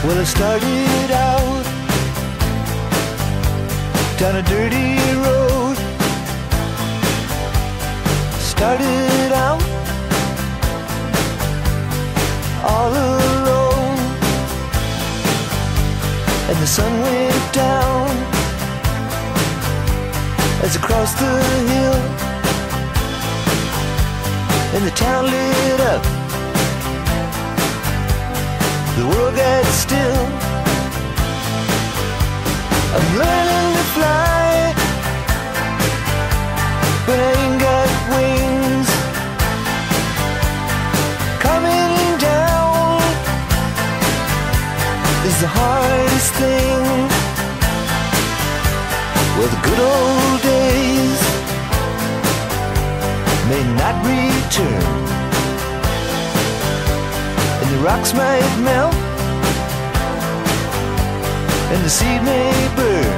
Well, I started out down a dirty road. Started out all alone, and the sun went down as I crossed the hill, and the town lit up. The world got still. I'm learning to fly, but I ain't got wings. Coming down is the hardest thing. Well, the good old days may not return, and the rocks might melt, and the seed may burn.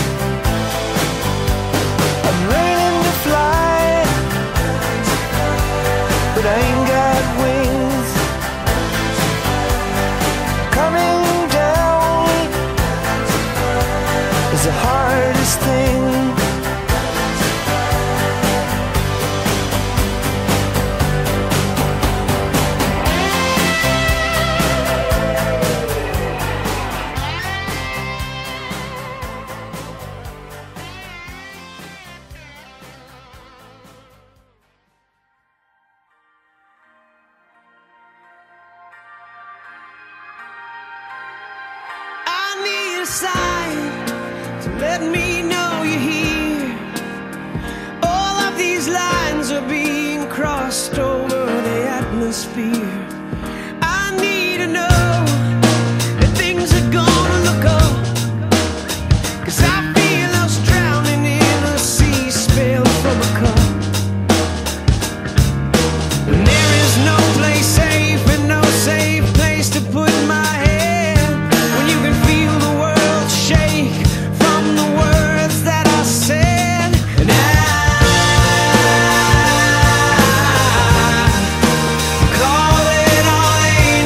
I'm learning to fly, but I ain't got wings. Coming down is the hardest thing. A sign to let me know you're here. All of these lines are being crossed over the atmosphere. I need to know that things are gonna look up, 'cause I feel us drowning in a sea spilled from a cup. When there is no place safe and no safe place to put my head, when you can feel the world shake from the words that I said, and I call it all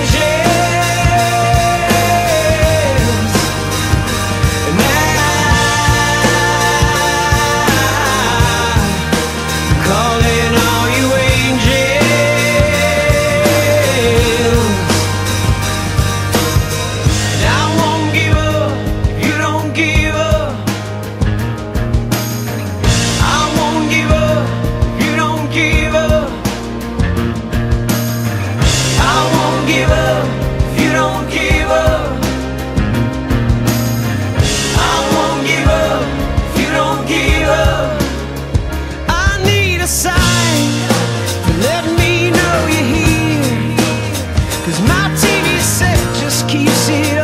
angels, and I call it all you angels. And I won't give up if you don't give up. I won't give up if you don't give up. I won't give up if you don't give up. I won't give up if you don't give up. I need a sign to let me know you're here, 'cause my TV set just keeps it